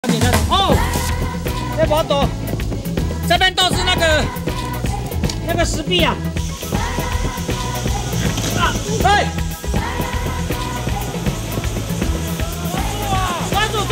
哦，这把斗，这边都是那个石壁啊。哎！抓住！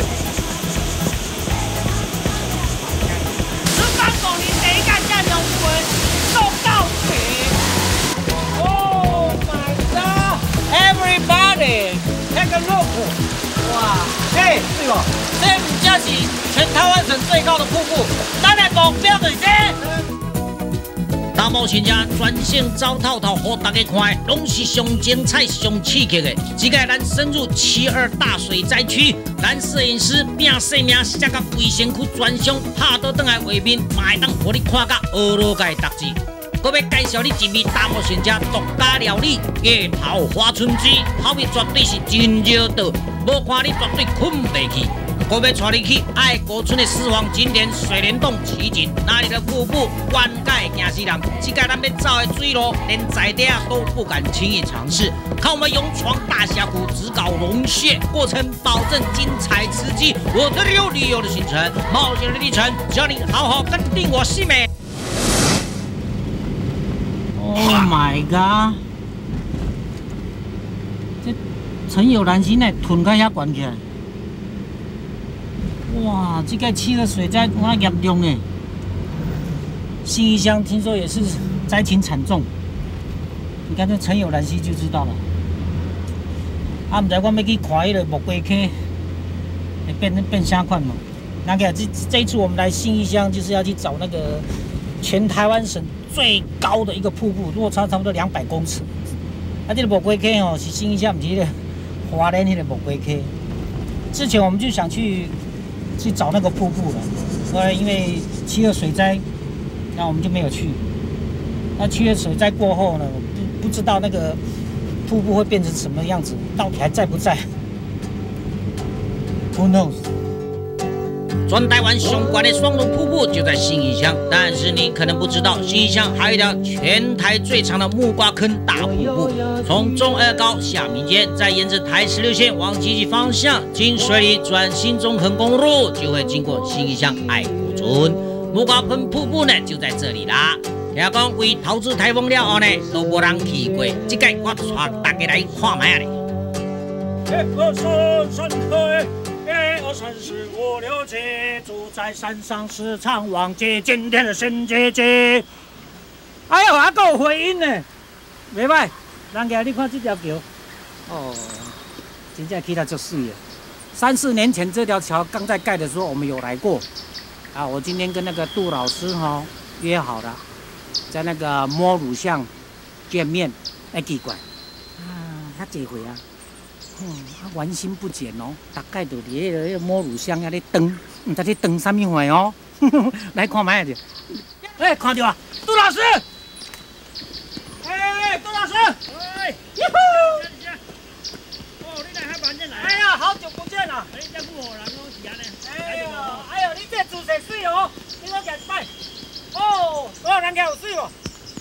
十八公里第一架架两回送到底。Oh my god! Everybody, take a look! 哇，嘿，对哦，这五家是全台湾省最高的瀑布，咱的目标就是这。大冒险家专线找套套，给大家看，拢是上精彩、上刺激的。即个咱深入72大水灾区，咱摄影师拼性命，写到卫生区专项拍倒转来画面，嘛会当互你看到俄罗界特质。我要介绍你一味大冒险家独家料理——月头花春鸡，口味绝对是真热道，无看你绝对困袂去。我要带你去爱国村的私房景点水帘洞奇景，那里的瀑布灌溉惊死人，这个咱要走的水路，连在地都不敢轻易尝试。看我们勇闯大峡谷，只搞龙穴，过程保证精彩刺激。我这里有旅游的行程，冒险的历程，只要你好好跟定我细美。Oh my god！ 这陈有兰溪那屯开遐悬起来。 哇，这个七个水灾哇严重呢！信义乡听说也是灾情惨重，你看这陈有兰溪就知道了。啊，唔知我要去看迄个木龟溪，会变啥款嘛？那个这一次我们来信义乡就是要去找那个全台湾省最高的一个瀑布，落差差不多200公尺。啊，这个木龟溪哦是信义乡，唔是迄个花莲迄个木龟溪。之前我们就想去找那个瀑布了，后来因为7月水灾，那我们就没有去。那7月水灾过后呢，不知道那个瀑布会变成什么样子，到底还在不在 ？Who knows？ 全台湾雄关的双龙瀑布就在信义乡，但是你可能不知道，信义乡还有一条全台最长的木瓜坑大瀑布，从中二高下民间，再沿着台16线往集集方向，经水里转新中横公路，就会经过信义乡爱国村。木瓜坑瀑布呢，就在这里啦。听讲为投资台风了后呢，都无人去过，这个我带大家来看卖咧。1、2、3，山开。 1、2、3、4、5、6、7，住在山上时常忘记今天的新姐姐。哎呦，还够有回音呢，袂歹。人家你看这条桥，哦，真正起来足水的。3、4年前这条桥刚在盖的时候，我们有来过。啊，我今天跟那个杜老师约好了，在那个摸乳巷见面。哎，奇怪，遐济回啊。 玩心不减哦，大概就伫迄个摸乳香遐咧蹬，唔知咧蹬啥物货哦。来看卖者，哎，看到啊，杜老师，哎，杜老师，哎，哟吼，哦，你来还慢点来。哎呀，好久不见了。哎，这富豪人拢是安尼。哎呦，你这姿势水哦，你我夹一摆。哦，人家有水无？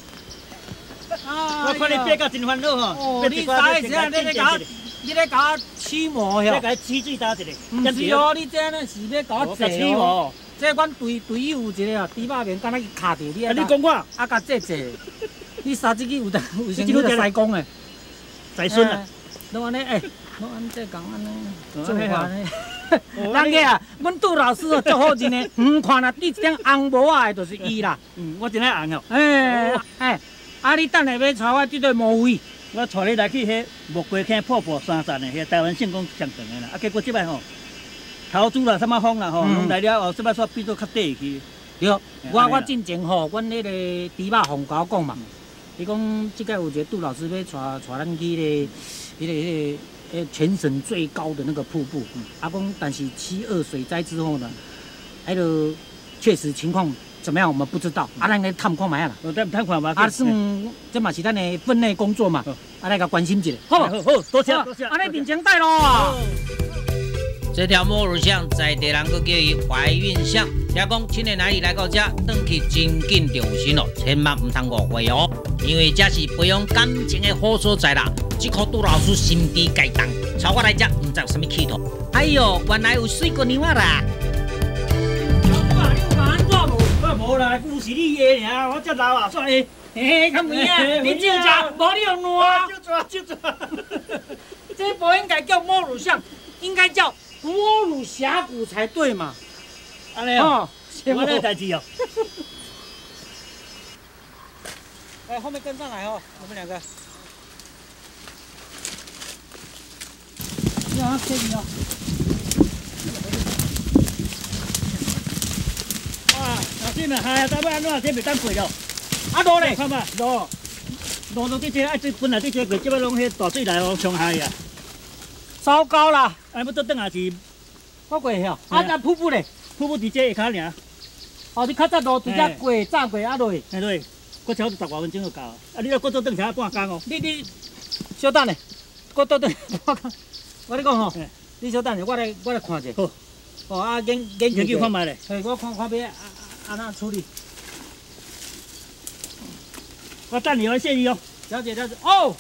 我看你变到真烦恼吼。哦，你啥意思啊？你咧搞起毛呀？你甲起水打一个。唔是哦，你这呢是要搞我起毛。这阮队友有一个啊，猪肉面敢若伊卡着你啊。你讲我？啊，甲这，你三只鸡有先你在西讲诶，在孙啊。拢安尼诶，拢安这讲安尼，做法呢。人个啊，阮杜老师哦，足好人呢。看啦，你这红帽啊的，就是伊啦。我真爱红哦。哎，啊，你等下要带我这对毛位。 我带你来去迄木龟坑瀑布山站的，迄台湾圣光上长的啦。啊，结果即摆吼，头拄啦，什么风啦吼，拢来了后，即摆煞变做较短去。对，我进前吼，阮迄个猪肉红甲我讲嘛，伊讲即个有一个杜老师要带咱去迄个全省最高的那个瀑布。啊，讲但是7·2水灾之后呢，迄个确实情况。 怎么样？我们不知道。啊，咱来探看卖啦。咱探看嘛。啊，算这嘛是咱的分内工作嘛。啊，来个关心一下。好，多谢多谢。啊，你面前带咯。 这条莫乳巷在地人个叫伊怀孕巷。听讲青年男女来到这，转去真紧就有心哦，千万唔通误会哦，因为这是培养感情的好所在啦。这颗杜老师心地介重，超我来这唔知有啥物企图。哎呦，原来有水姑娘啊啦！ 老师啊，你有讲安怎无？无啦，故是你的尔，我遮老啊，算嘿，嘿，较美啊，你照食，无你用烂。就抓。这不应该叫摸乳巷，应该叫摸乳峡谷才对嘛。安尼哦，我那个代志哦。哎，后面跟上来哦，我们两个。你好，谢谢哦。哇，小心啊！哎，大尾安怎这袂当过咯？啊路咧，看嘛路这些，哎，这本来这些过，这摆拢迄大水来哦，冲海啊！糟糕啦！哎，要倒转也是，我过晓。啊，那瀑布咧？瀑布伫这下骹尔。哦，你较早路直接过，炸过啊落去。哎对，我超10多分钟就到。啊，你要搁倒转才半工哦。你稍等咧，搁倒转半工。我咧讲吼，你稍等下，我来看者。好。哦啊，研究看卖咧。嘿，我看要安怎处理。我等你哦，谢你哦。了解。哦，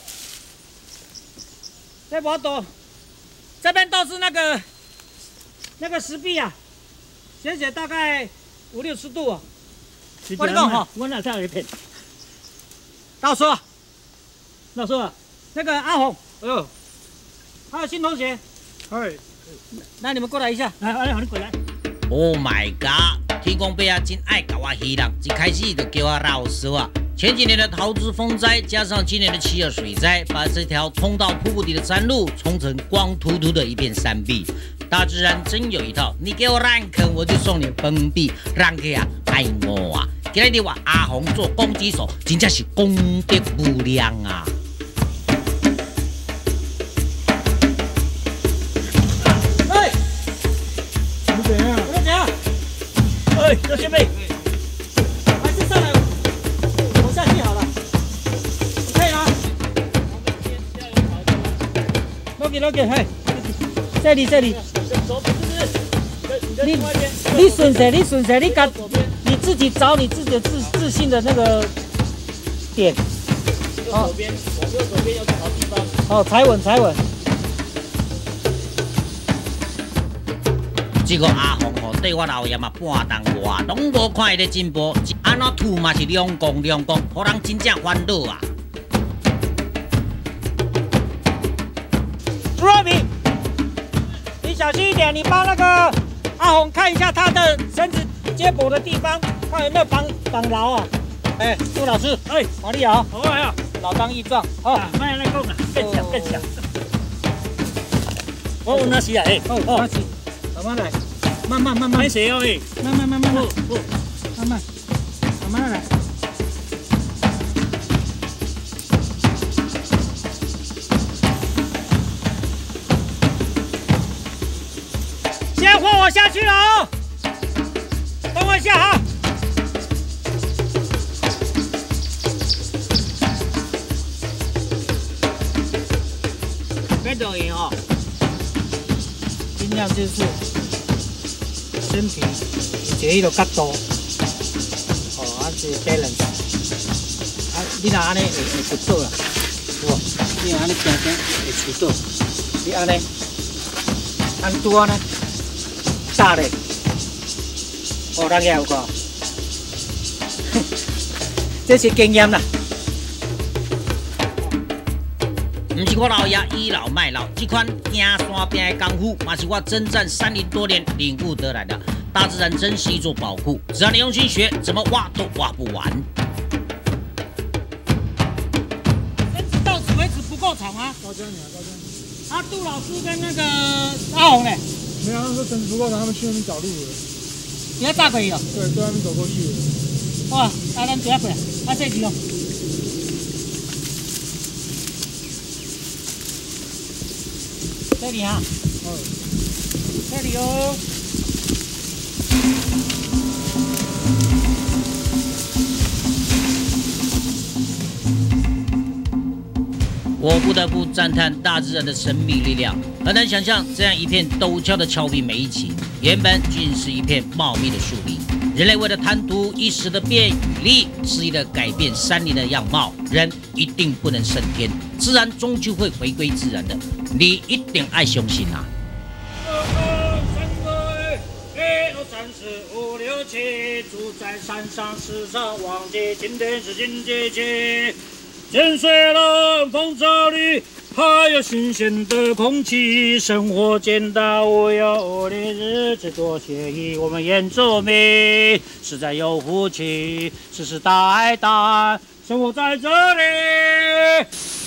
这无多，这边都是那个石壁啊，斜斜大概5、60度啊。我跟你讲哈，我哪才有一片。老师啊，那个阿红，哎呦，还有新同学，哎，那你们过来一下，来，你过来。 Oh my god！ 天公伯啊，真爱搞我稀人，一开始就叫我老师啊。前几年的桃子风灾，加上今年的7.2水灾，把这条冲到瀑布底的山路冲成光秃秃的一片山壁。大自然真有一套，你给我烂坑，我就送你崩壁，让给啊爱我啊！今日我阿红做攻击手，真正是功德无量啊！ 哎，你怎样？我怎样？哎，小前辈，还是上来。下去好了，可以了。Loki，嘿，这里。你顺谁？你自己找你自己的自信的那个点。哦，往右手边有个好地方。哦，踩稳。 这个阿红吼，对我老爷嘛半动外，拢无看伊咧进步，安怎吐嘛是两公，互人真正烦恼啊！ 朱若明，你小心一点，你帮那个阿红看一下他的绳子接驳的地方，看有没有绑牢啊？哎，杜老师，哎，王力豪，好啊，老当益壮，好，慢来讲啊，更强。我有拿起来，拿起。慢慢来，慢。没谁哦，慢慢，慢慢来。先换我下去了哦，等我一下哈。别抖音哦，尽量就是。身体有一个角度，哦，是 balance， 啊，你若安尼会跌倒啦，有无？你若安尼行会跌倒，你安尼，拄安尼，搭咧，哦，大家有看，这是经验啦。 不是我老爷倚老卖老，这款行山边的功夫，嘛是我征战30多年领悟得来的。大自然真是一座宝库，只要你用心学，怎么挖都挖不完。 绳子到此为止不够长吗？高江。啊，杜老师跟那个阿红呢？ 没有，他说绳子不够长，他们去那边找路了。 你要炸鬼了？ 对，在那边走过去了。 哇，来，咱下过来，啊，这里哦。这里哈，这里哦。 我不得不赞叹大自然的神秘力量。很难想象，这样一片陡峭的峭壁每一起，原本竟是一片茂密的树林。人类为了贪图一时的便与利，肆意的改变山林的样貌。人一定不能胜天，自然终究会回归自然的。你一定爱相信啊！ 3、4、5、6、7，住在山上，时常忘记今天是今节气。见水冷，风骤雨，还有新鲜的空气，生活简单无忧的日子多惬意。我们原住民实在有福气，世世代代生活在这里。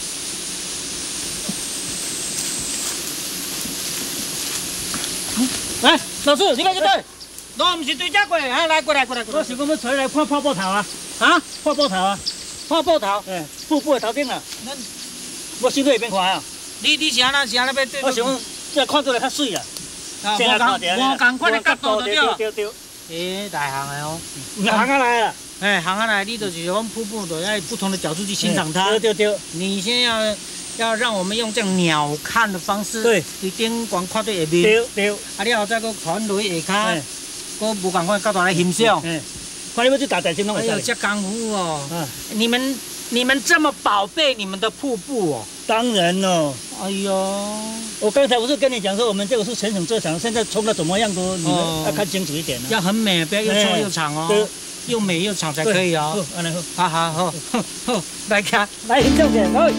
来，老师，你看这对。 我唔是对家过，哎，来过来。我是讲要出来看泡泡头啊，泡泡头，哎，瀑布的头顶啊。我先去那边看啊。 你是安那要对？ 我想讲，这看出来较水啊。 我赶快的角度就对。 诶，大行的哦。 行下来了。 哎，行下来，你就是用瀑布的，要不同的角度去欣赏它。 对。 你先要让我们用这样鸟瞰的方式， 对， 去顶光看对下面。 对。 啊，你后再个传落下骹。 我无赶快到头来欣赏， 看你要去打台灯弄。 哎呦，这功夫哦！你们这么宝贝你们的瀑布哦？ 当然哦。 哎呦， 我刚才不是跟你讲说，我们这个是全省最长，现在冲的怎么样都你们要看清楚一点。 要很美，不要又粗又长哦。对，又美又长才可以哦。好，来看， 来欣赏点，来。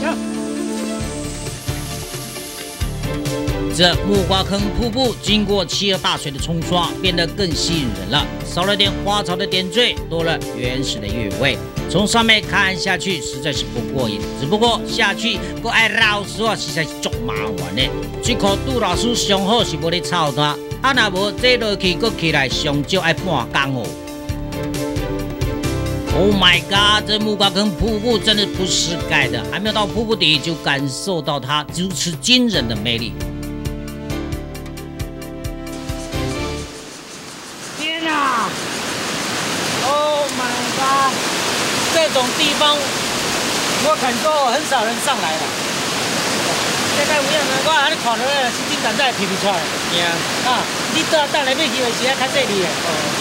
这木瓜坑瀑布经过7河大水的冲刷，变得更吸引人了。少了点花草的点缀，多了原始的韵味。从上面看下去，实在是不过瘾。只不过下去搁爱绕水，实在是足麻烦的。这棵杜老师上好是无咧操它，啊若无坐落去搁起来，上少爱半工哦。Oh my god！ 这木瓜坑瀑布真的不是盖的，还没有到瀑布底就感受到它如此惊人的魅力。 Oh my god！ 这种地方，我敢说很少人上来了。大概有影呢，我安尼看落来，是真敢在皮皮出来。啊，你等来要去的时候较细腻的。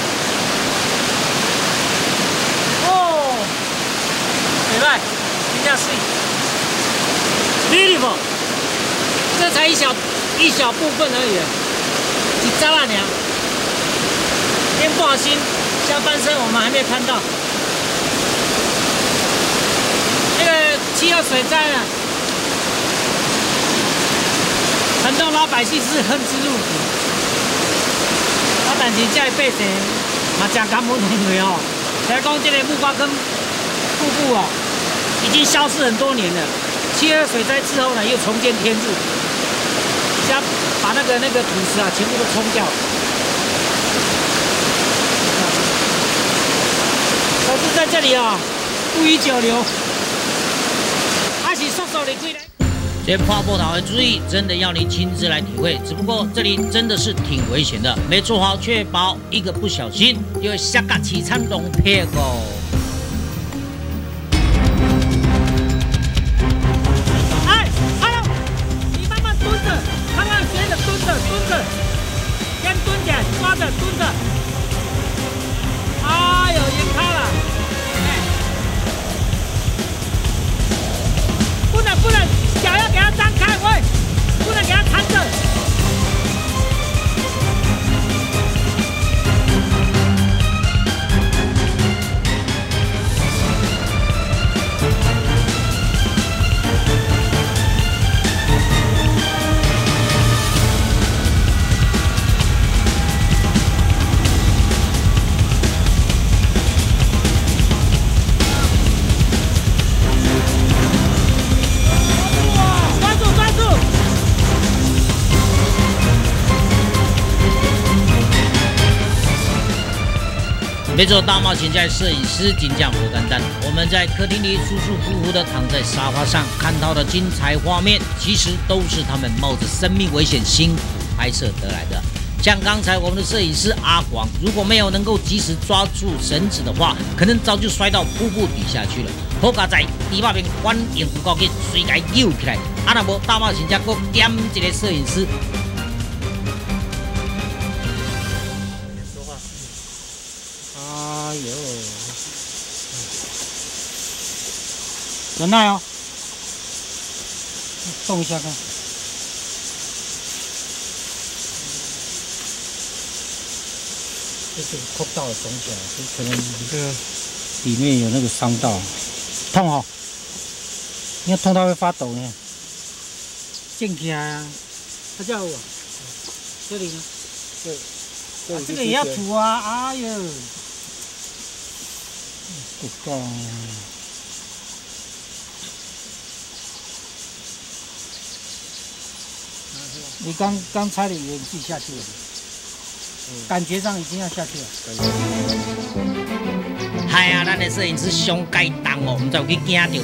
哦，袂歹，真正水。 beautiful， 这才一小部分而已，一扎啦娘。天半星。 下半身我们还没看到，那个7河水灾呢，很多老百姓是恨之入骨。但是这百姓嘛真感恩因为哦，来讲这个木瓜坑瀑布哦，已经消失很多年了。7河水灾之后呢，又重见天日，加把那个土石啊全部都冲掉了。 可是在这里啊，不宜久留，还是速速离开。这泡泡头的注意，真的要你亲自来体会。只不过这里真的是挺危险的，没做好确保一个不小心就会下个凄惨龙屁股。 哎 ，Hello， 你慢慢蹲着，看看谁的蹲着，先蹲点，抓着蹲着。 哎呦，赢他了！不能，脚要给他张开，喂，不能给他缠着。 没错，大冒险家摄影师金匠不简单。我们在客厅里舒舒服服地躺在沙发上，看到的精彩画面，其实都是他们冒着生命危险辛苦拍摄得来的。 像刚才我们的摄影师阿广，如果没有能够及时抓住绳子的话，可能早就摔到瀑布底下去了。好佳在堤坝边反应有够紧，随该救起来。啊，若无大冒险家搁减一个摄影师。 说话。哎呦，忍耐哦，动一下看。 这个扣到了肿起来，可能里面有那个伤到，痛哦！你看痛到会发抖呢，震起来啊！他叫我，这里呢？对，这个也要涂啊！哎呦，不够。你刚差点演技下去了。 感觉上已经要下去了。 嗨啊，咱的摄影师上该重哦，唔知有去惊到无？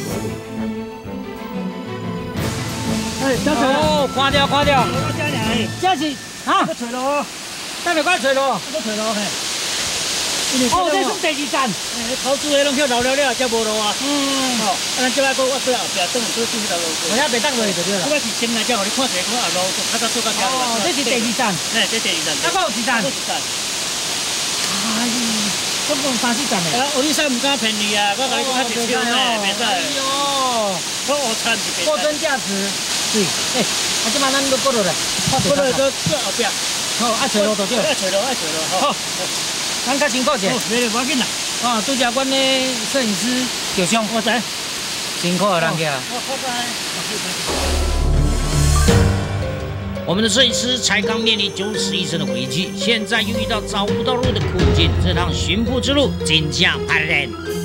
哎，加水哦，垮掉。加起啊！个垂咯，等下快垂咯，个垂咯嘿。哦，这算第二站。头拄迄拢叫老了了，才无路啊。哦，咱即摆搁我过后壁，等下做新条路。我遐袂当落去就对了。我是先来才互你看一下，看后路较早做到遮。哦，这是第二站。嘿，这第二站。啊，还有一站。哎呀，总共3、4站嘞。啊，我你使唔敢骗你啊？我甲你讲较直接嘞，袂使。哎呦，我学餐是货真价实。对，哎，啊，即摆咱都过落来，过落去搁后壁。好，爱找路就对。爱找路，好。 咱较辛苦者，袂要紧啦。哦，拄则阮的摄影师受伤，我知。辛苦了，人家。 我们的摄影师才刚面临90医生的危机，现在又遇到找不到路的苦境，这趟寻瀑之路真正怕人。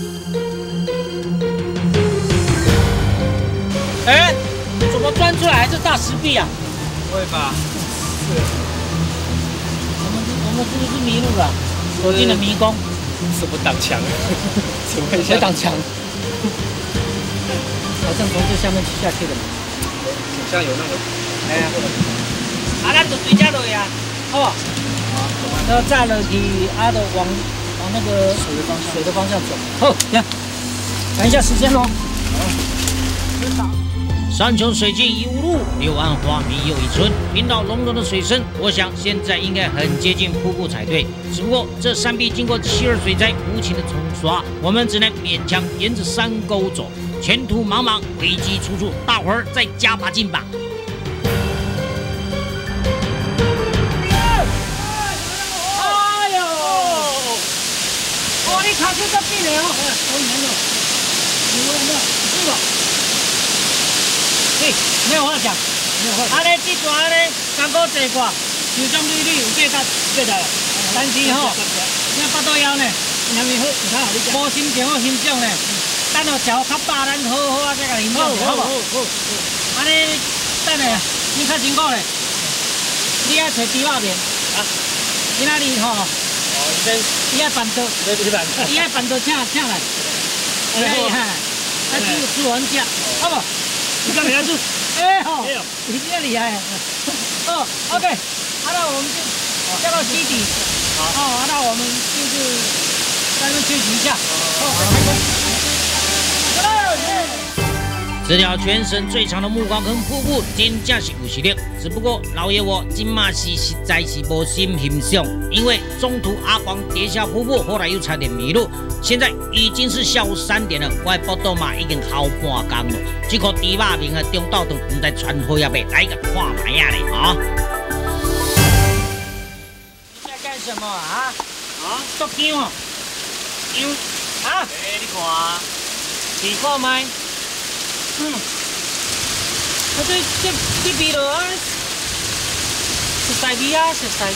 哎，怎么钻出来还是大石壁啊？ 不会吧？是。 我们是不是迷路了？ 走进了迷宫， 什么挡墙？请问一下， 谁挡墙？好像从这下面下去的嘛。 好像有那个。 哎呀，咱就对这落去啊，好不好？然后再落去，就往那个水的方向走。好，行，赶一下时间喽。好。 山穷水尽疑无路，柳暗花明又一村。听到隆隆的水声，我想现在应该很接近瀑布才对。只不过这山壁经过7·2水灾无情的冲刷，我们只能勉强沿着山沟走。前途茫茫，危机处处，大伙儿再加把劲吧！ 哎呦！哦，你卡住这边了哦！好严哦！有没有？对，没有话讲，没有话讲。这段艰苦坐过，就种你有过来，但是吼，你巴肚枵呢，因为好，无心情好心种呢，等到食较饱，咱好好再甲啉酒，好无？好。等下，你较辛苦咧，你爱找猪肉面，今仔日吼，伊爱办桌，伊爱办桌请来，煮完食，好不？ 你干啥子？哎好，你真厉害。哦 ，OK， 那我们就下到基底。好，那我们就是在那休息一下。 这条全省最长的木瓜坑瀑布真正是有实力，只不过老爷我今嘛实在是无心欣赏，因为中途阿光跌下瀑布，后来又差点迷路。 现在已经是下午3点了，我的报道嘛已经好半工了。这颗猪肉面的中道顿唔知传好也未，来个看卖呀嘞啊！ 你在干什么啊？捉姜啊？姜啊？哎，你看啊，你看麦？这味道啊，熟悉味啊，熟悉味。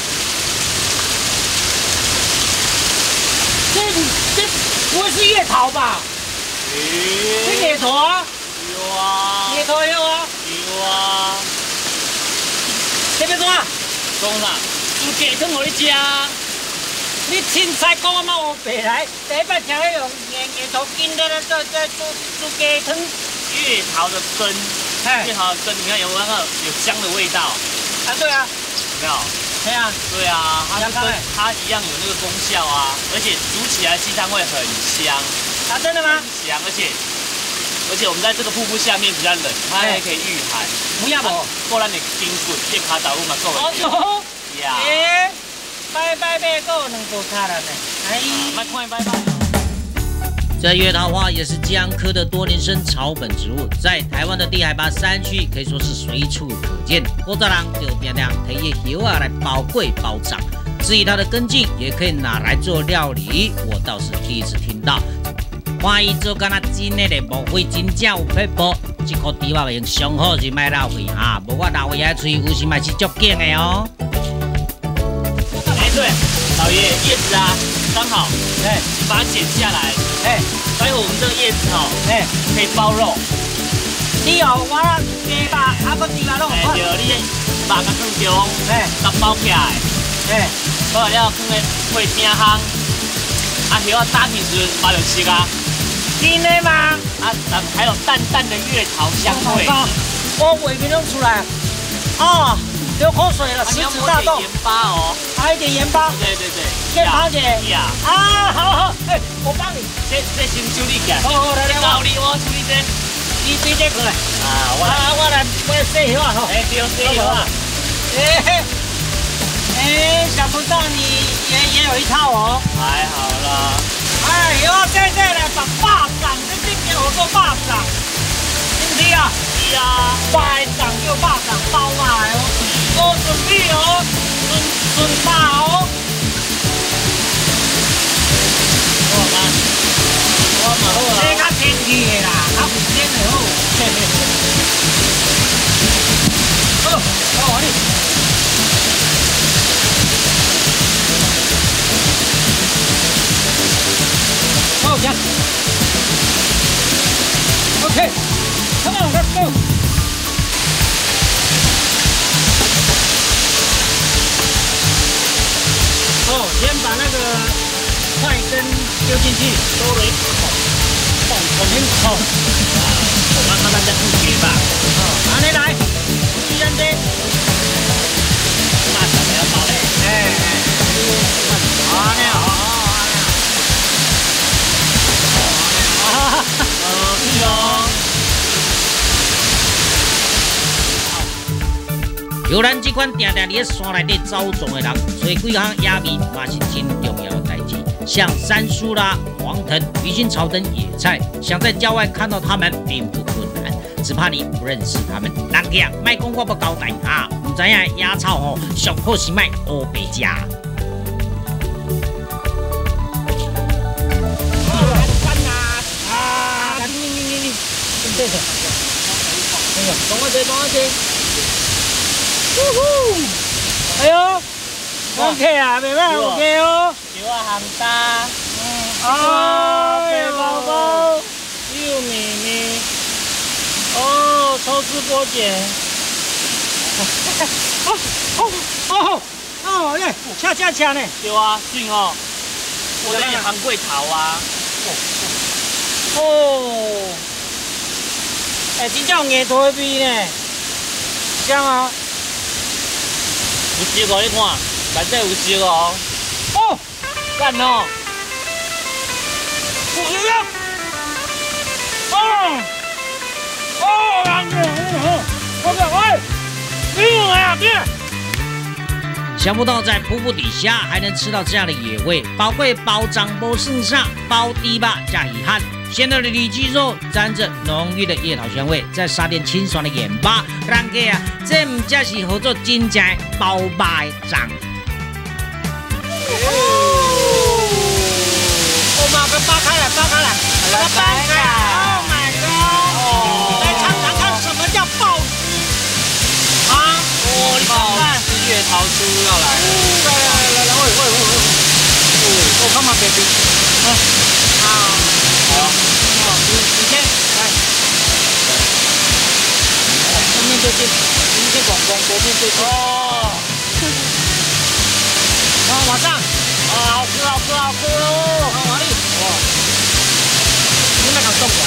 这不会是叶桃吧？是野桃啊？有啊。野桃有啊？有啊。这边讲啊？讲啥？煮鸡汤给你吃啊！你凊彩讲啊嘛有白来，第一摆听迄种野桃筋在煮鸡汤。 月桃的根，月桃的根，你看有没有那个有香的味道？ 啊，对啊。 有没有？ 对啊， 对啊，它就跟香欸它一样有那个功效啊，而且煮起来鸡汤会很香， 啊，真的吗？ 很香，而且我们在这个瀑布下面比较冷，它还可以御寒。 不要不， 过咱的筋骨变卡导入嘛，够哦了。 哟， 呀， 拜够能够卡了呢。哎， 卖快拜拜。 这月桃花也是姜科的多年生草本植物，在台湾的低海拔山区可以说是随处可见。古早人就常常提叶叶啊来包粿包粽，至于它的根茎也可以拿来做料理，我倒是第一次听到。看伊做敢若真的咧，无非真正有撇步，这颗猪肉用上好是卖老味哈，无我老爷嘴有时嘛是足劲的哦。 哎，对，老爷叶子啊，刚好，哎，你把它剪下来，哎，待会我们这个叶子哦，哎，可以包肉。 你哦，我鸡肉啊，个猪肉拢有。 对，你肉甲放中，哎，甲包起来，哎，包了放个配饼香，啊，叶啊打起时嘛就熟啊。 真的吗？ 啊，还有淡淡的月桃香味。 我胃面弄出来，啊，流口水了，食指大动。 盐巴哦， 还有一点盐巴。 对对对。 健康姐。 呀。 啊，好，哎，我帮你。 这先处理起来。 好，来， 我处理这。 你对这个。 啊， 我来洗油啊，吼。 哎，对，洗油啊。 哎，想不到你也有一套哦。 还好啦。 哎呦，这来把霸掌，这今年我做霸掌，是不是啊？是啊，霸掌就霸掌，包埋哦，我准备哦，准备哦。 好吗？好嘛好啊。 这较天气的啦，较有天的好。好，好你。好，行。Okay, come on, let's go. 哦，先把那个快根丢进去，收了一口，往前口。我们看大家出去吧。拿你来，一人的。大小不要爆嘞。好呢，好。是哦。 有咱这款定定伫山内底走动的人，所以几项野味嘛是真重要的代志。像山苏啦、黄藤、鱼腥草等野菜，想在郊外看到它们并不困难，只怕你不认识它们。人家卖讲我不交代啊，唔知影野草哦，上好是卖乌白食。 对的，等我这，哎呦 ，OK 啊，妹妹 OK 哦， 有啊，行大， 哎，宝宝，又咪咪，哦，抽丝剥茧，哦，耶，恰呢， 对啊，水哦，我这里行桂桃啊， 哦。哎，真正有硬头的味呢，香啊！ 有熟哦，你看，内底有熟哦。 哦， 干哦！ 不一样。 想不到在瀑布底下还能吃到这样的野味，宝贵包掌包剩下，包低吧加遗憾。鲜嫩的里脊肉沾着浓郁的叶桃香味，再撒点清爽的盐巴，人家啊，这唔只是合作真正的包白掌。 我把它扒开来！Oh my god！ 来尝尝看什么叫爆汁啊！ 哦，你看，是月桃酥要来了。 来，我看嘛，baby，好，你先来，正面对镜，迎接广东，国面对镜。哦，马上，好吃哦！哪里？哇，你那敢动的？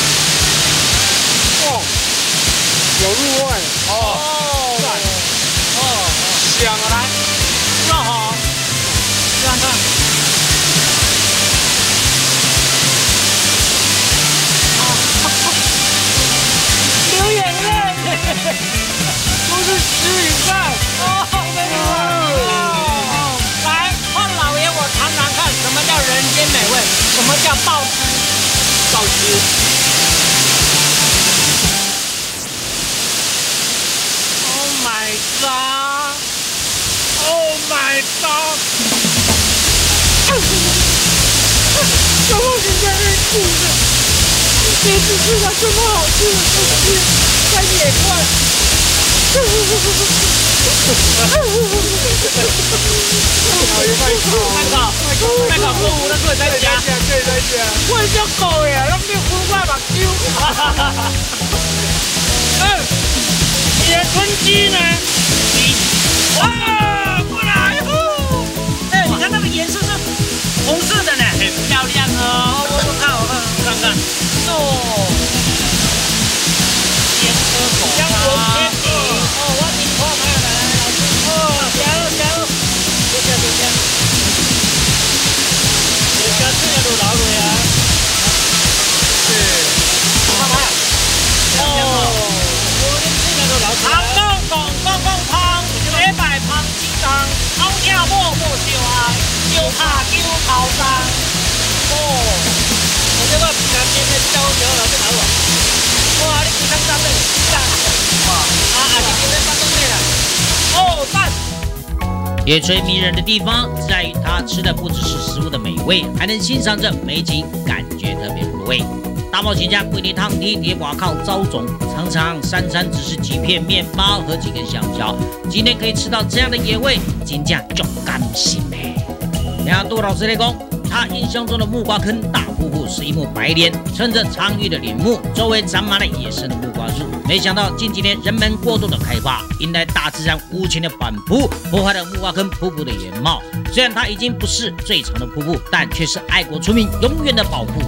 哦，有入味。哦，香啊！来。 鲜美味。什么叫爆汁？爆汁。Oh my god! Oh my god! 怎么现在在哭呢？这次吃了这么好吃的东西，在野外。麦考过湖的可以在家，可以在家。我只狗呀，咱你湖外目睭。野春鸡呢？哇，过来！哎，你看那个颜色是红色的呢，很漂亮哦。我看，看看。哦，鲜蚵狗香龙天地。哦，我挺快来，老师。哦，加油！谢谢。这个这样都老了呀。是。看看。哦，我们这样都老了。胖，礼拜胖鸡蛋，好听某相爱，就怕叫头上。哦，我这个平常天天教老师好不？哇，你几张张嘞？哇，你今天发动累了。哦，赞。 野炊迷人的地方在于，它吃的不只是食物的美味，还能欣赏着美景，感觉特别入味。大冒险家规定汤底叠瓦靠糟种，常常三餐只是几片面包和几根香蕉。今天可以吃到这样的野味，真正足甘心嘞！听杜老师来讲，他印象中的木瓜坑大瀑布是一幕白莲，撑着苍郁的林木，周围长满了野生的木瓜树。没想到近几年人们过度的开发，引来大自然无情的反扑，破坏了木瓜坑瀑布的原貌。虽然它已经不是最长的瀑布，但却是爱国村民永远的保护。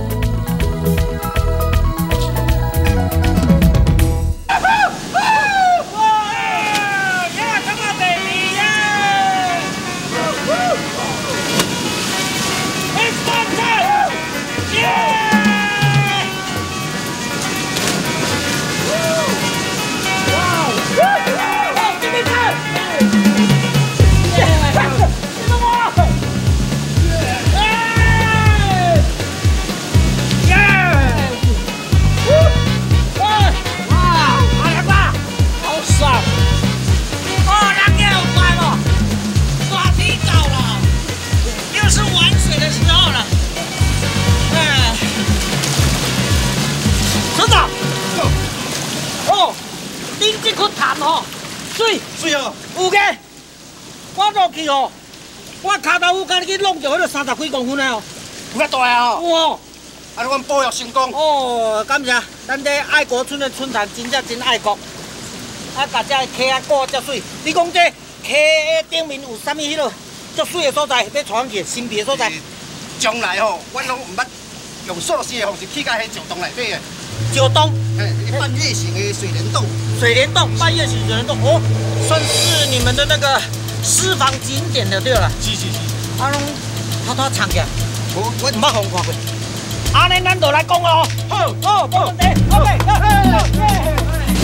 这颗潭吼，水哦，有个，我落去哦，我脚头有甲你去弄着迄个30几公分的哦，有遐大哦。有哦，啊，阮保育成功。哦，感谢，咱这爱国村的村长真正真爱国，啊，把这溪啊顾遮水。你讲这溪顶面有啥物迄落足水的所在，要传去神秘的所在？将来吼，阮拢毋捌用设施的方式去到迄石洞内底的。石洞，半月形的水帘洞。水帘洞，半月形水帘洞，哦，算是你们的那个私房景点的对了。是。啊，拢偷偷藏起来，我唔捌互看过。安尼咱就来讲咯。好，没问题。OK。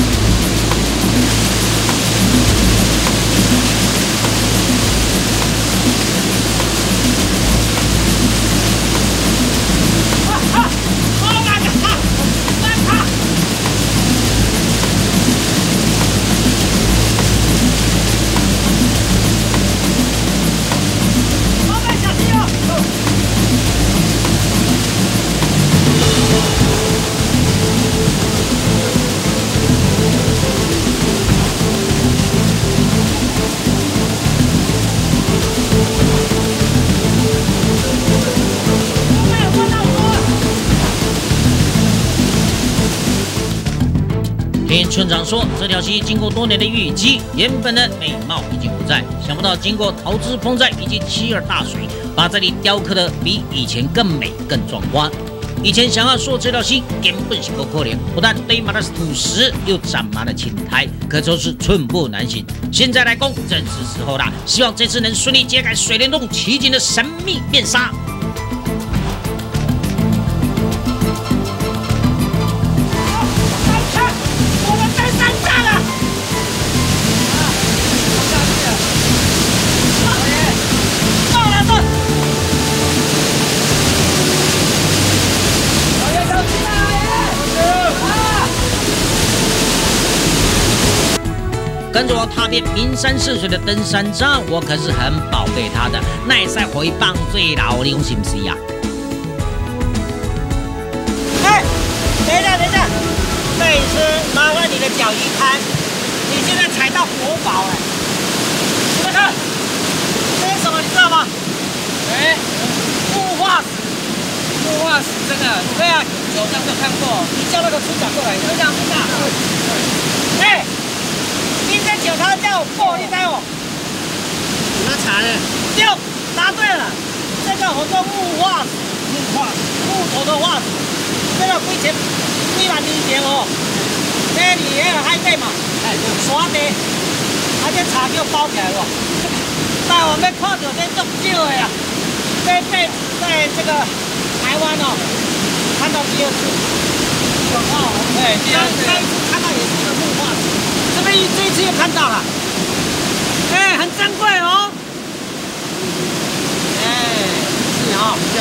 听村长说，这条溪经过多年的淤积，原本的美貌已经不在。想不到经过桃枝风灾以及7·2大水，把这里雕刻的比以前更美、更壮观。以前想要说这条溪根本是不可能，不但堆满了土石，又长满了青苔，可说是寸步难行。现在来攻，正是时候啦！希望这次能顺利揭开水帘洞奇景的神秘面纱。 着我踏遍名山涉水的登山杖，我可是很宝贝它的。那也是回棒最老，你是不是呀？ 哎，等一下，这一次麻烦你的脚移开，你现在踩到国宝哎！你们看，这是什么？你知道吗？哎，木化石。木化石真的，对啊，有上次看过。你叫那个村长过来，村长。哎，你这脚他叫过，你知哦？那查呢？对，答对了。这个叫做木化石，木头的化石，这个几万年前哦，这里那个海底嘛，沙地，这茶叫包起来了。但我们看到这足少的呀，在这个台湾哦，看到第二次。对，第二次看到也是一个木化石，这边这一次又看到了，哎，很珍贵哦。哎，是啊，下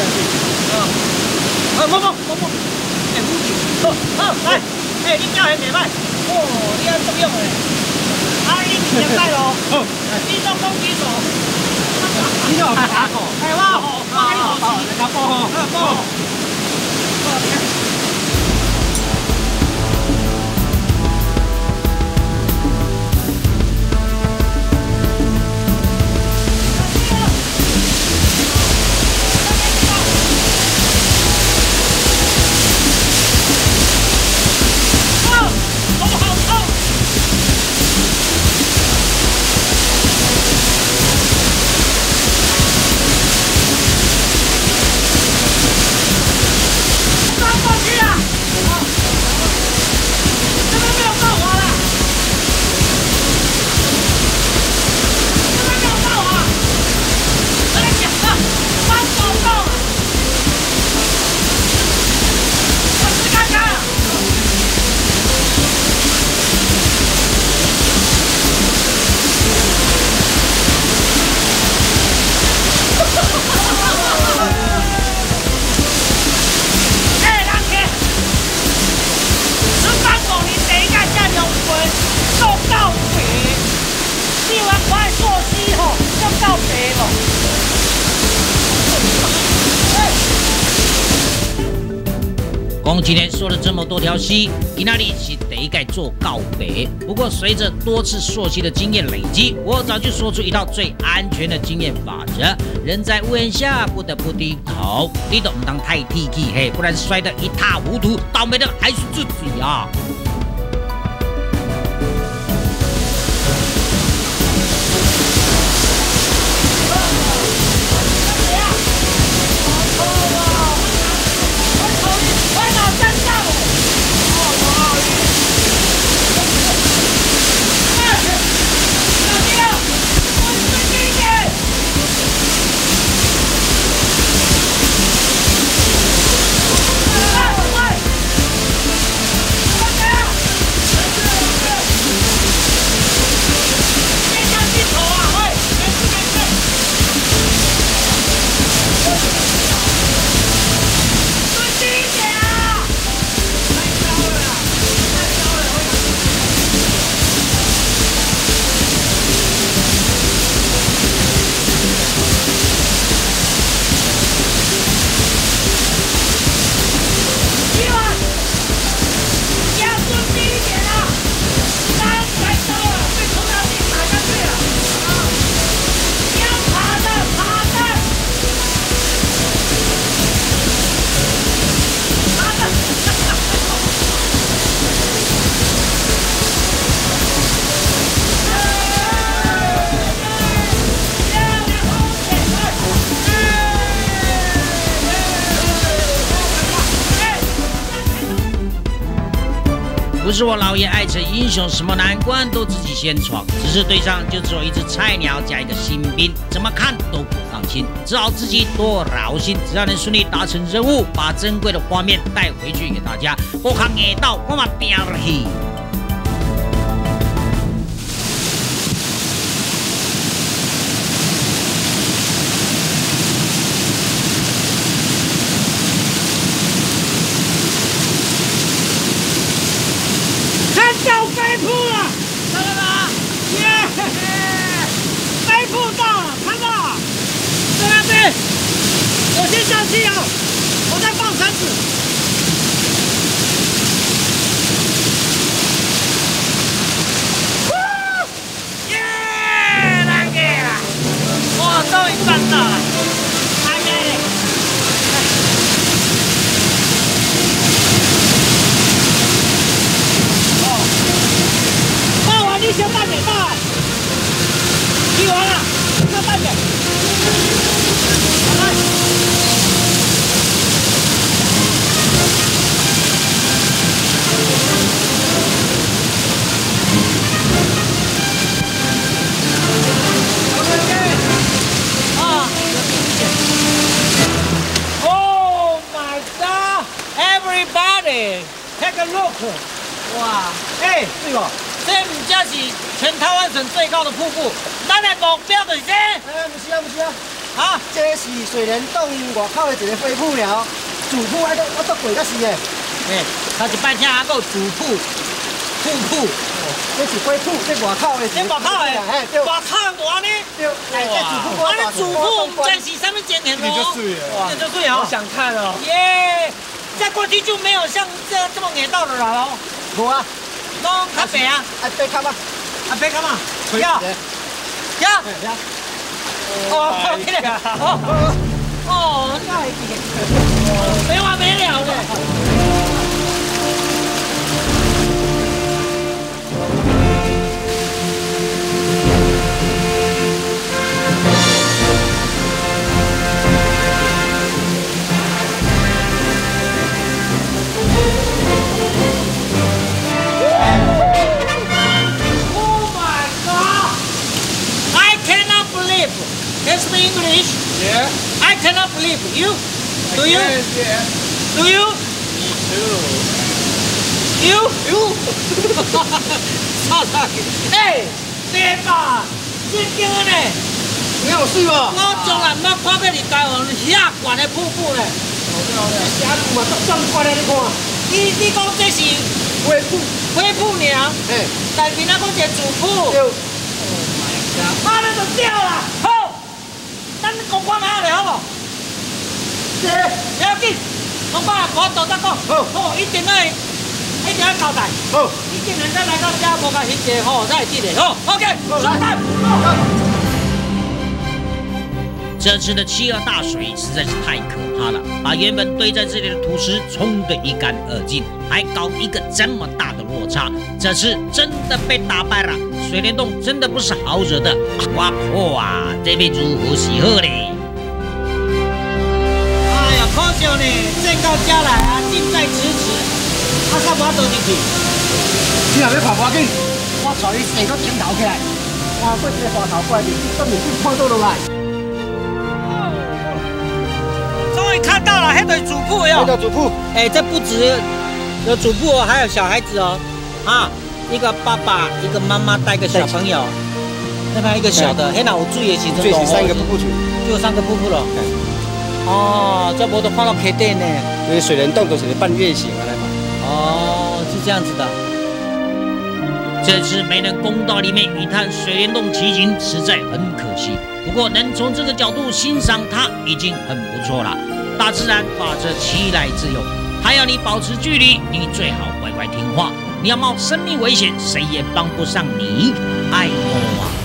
去。摸，哎，摸去，好，来，哎，你钓还袂歹，哦，你还足用的，你明天带咯，你做讲几数？你做打鼓，哎，我给你好，你搞好， 光今天说了这么多条溪，今仔日是第一个做告别。不过随着多次溯溪的经验累积，我早就说出一套最安全的经验法则：人在屋檐下，不得不低头。你都唔当太提气嘿，不然摔得一塌糊涂，倒霉的还是自己啊！不是我老爷爱逞英雄，什么难关都自己先闯，只是队上就只有一只菜鸟加一个新兵，怎么看都不放心，只好自己多劳心。只要能顺利达成任务，把珍贵的画面带回去给大家，我看得到，我嘛拼了去。 到飞扑了，看到吗？ 我先下去啊，我再放绳子。耶，来给了！哇，终于赚到了！来给。哦，爸完你先慢点，爸。踢完了，再慢点。来。 Everybody, take a look！ 哇，哎，对哦，这唔只是全台湾省最高的瀑布，咱的目标就是这。不是啊，不是啊，啊，这是水帘洞外口的一个飞瀑了，主瀑我都过到死的。哎，头一摆听还有主瀑，瀑布，这是飞瀑，这外口的。这外口的，哎，对。外口大呢？对。哎，这主瀑，我的主瀑这是什么景点哦？你就水啊，你就水啊！我想看哦。耶！ 再过去就没有像这么野道的了哦。无啊，拢较白啊。白卡嘛，白卡嘛，要，要。哦，这个，哦，没完没了的。Can you speak English? Yeah. I cannot believe you. Do you? Yes, yes. Do you? Me too. You? You? 哎，别吧，真惊呢！ 你有水无？ 我从来冇看过你台湾遐悬的瀑布呢。峡谷嘛，足壮观的，你看。你讲这是飞瀑，飞瀑尔。哎，但是咱讲这主瀑。对。Oh my god！ 啊，那就掉了。好。 咱讲看下咧，好无？是，不要紧，讲看我度再讲。好，好，一定要交代。好，你既然咱来到这，无甲翕一个吼，才会记得。好 ，OK， 上班。 这次的七二大水实在是太可怕了，把原本堆在这里的土石冲得一干二净，还搞一个这么大的落差。这次真的被打败了，水帘洞真的不是好惹的。哇破啊，这边如何是好嘞？ 哎呀，可惜呢，正到这来啊，近在咫尺，啊，煞无倒进去。 你若要看我紧， 我带你坐个顶头起来，哇，过一个大头过来，根本就看到落来。 终于看到了，那对主瀑哟！那主瀑，哎，这不止有主瀑哦，还有小孩子哦，啊，一个爸爸，一个妈妈带个小朋友，那边一个小的，那有水的时阵， 最是3个瀑布群， 就3个瀑布了。哦，这无都看到开店呢。 因为水帘洞都是半月形的嘛。 哦，是这样子的。 这次没能攻到里面一探水帘洞奇景，实在很可惜。不过能从这个角度欣赏它已经很不错了。大自然法则其来自有，还要你保持距离，你最好乖乖听话。你要冒生命危险，谁也帮不上你。爱我啊！